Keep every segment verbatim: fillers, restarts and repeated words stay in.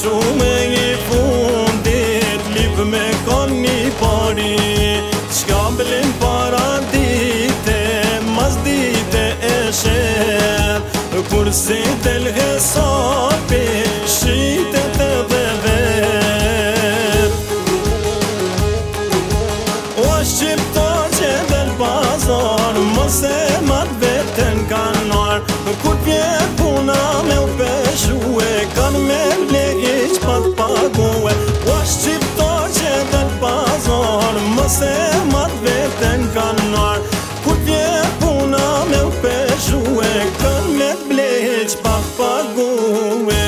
shumë e fundit, lip me kon një pari, qka blin para dite, mas dite e shet, kur si del hesapi, shitet edhe vet. O shqiptar që del pazar, mos e mat veten kanar, kur vjen puna me u peshue, kan me leq pa t'pague. O shqiptar që del pazar, mos e mat veten kanar, kur vjen puna me u peshue, kan me leq pa t'pague.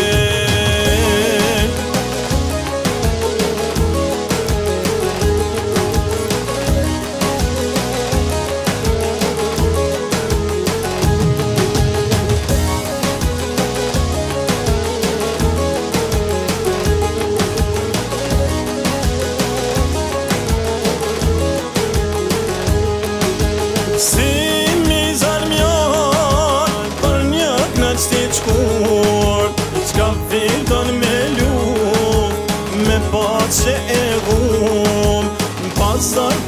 Si mizar mjon për një knaq t'i qkur, qka fillon me luft, me pace e hum, pazar